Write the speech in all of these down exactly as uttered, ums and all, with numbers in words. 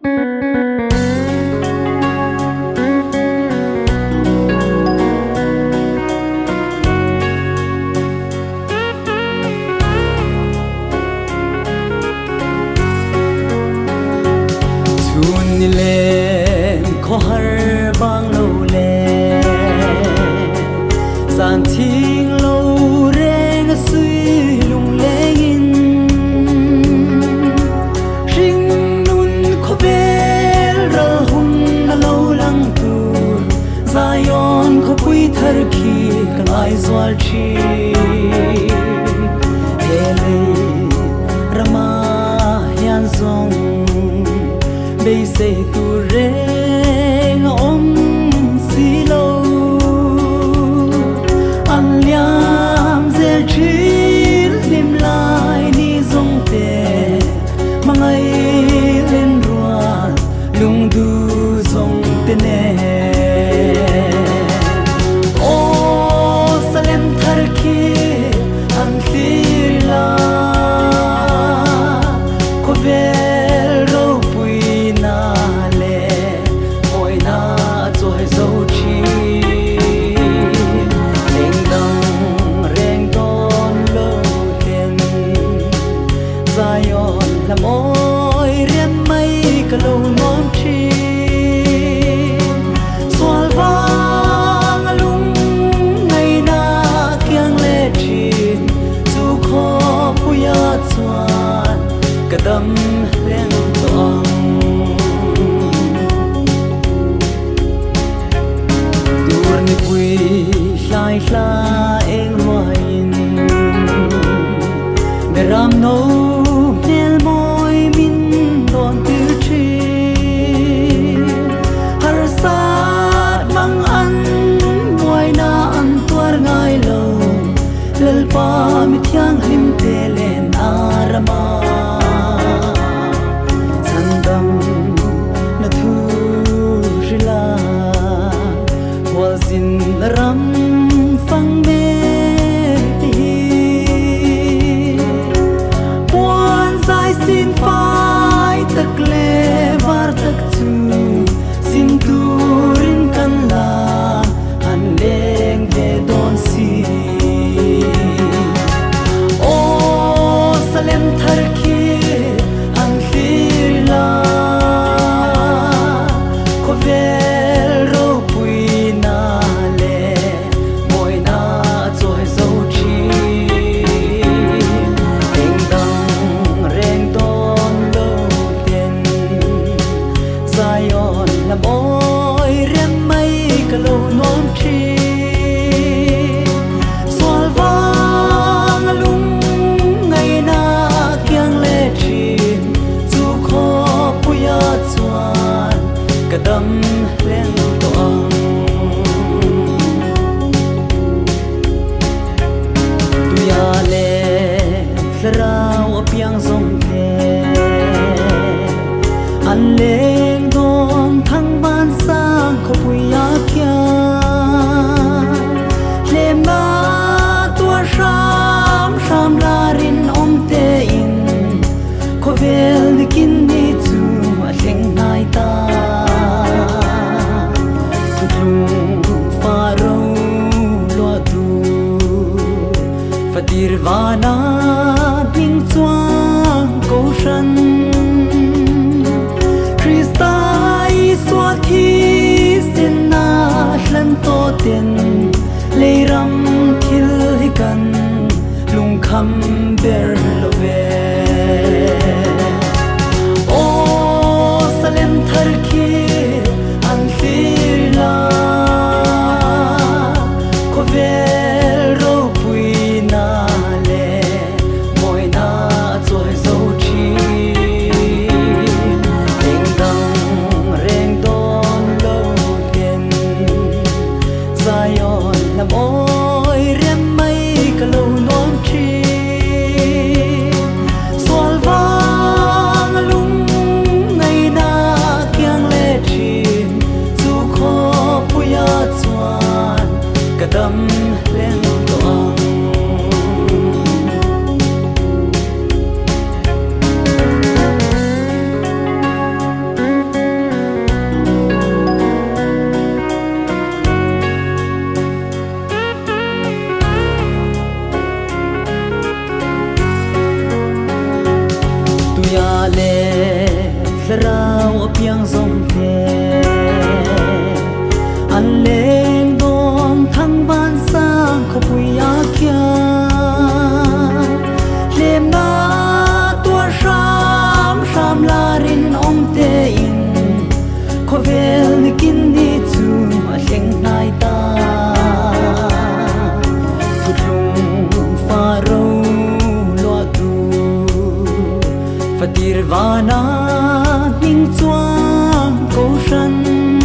lên có har bang lâu lên san thiên lâu reng suy lung lên ring nun có bel ra hung na lâu lăng tu Zion có quy thar khi kan ai zwal chi hele rama yan zong bây giờ tu reng om si lâu anh liam zel chín lim lai ni zong te mang ai lên ruột lung du zong te ne o salem thar ki an thir la ko ve Zion là môi riêng mây cả lâu nón chi xoal vang lung ngày na kiang lệ chín dù khó puya chuan cả tâm lên toang dur ni pui lai la eng hoin ram no pa mi thiang him te len arama sandam na thu rila wazin ram phang me ti puan sai sin phai tak le var tak chu sin turin kan la an leng ve don si Salem thar ki an thir la ko vel ro pui na le moi na choi zo chi eng dang reng don lo ten Zion la moi rem mai ka lo non chi Kadam lên toang tuya le zrao piang zong te an leng dong thang ban sang ko puya kya lem na tua sham sham la rin om te in ko vel kin ni chu a leng nai ta Nirvana bing chuang ko shan Krista iswa thi sin na hlan to ten leiram thil hi kan lung kham ber lo ve o salem thar ki an thir la ko ve ro pui na le lệ rau piang sông thế anh lên đom thăng ban sang khóc vui á kia lem na tua ram ram la rin om te in khó vel kin đi chu mà leng nai ta phút lung pha râu loa tu fatir vana ning chuang câu sân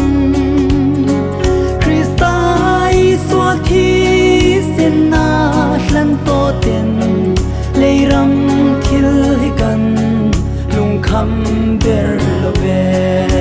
Christai xua thi sen na lan to ten lei ram thil hi kan lung kham ber lo ve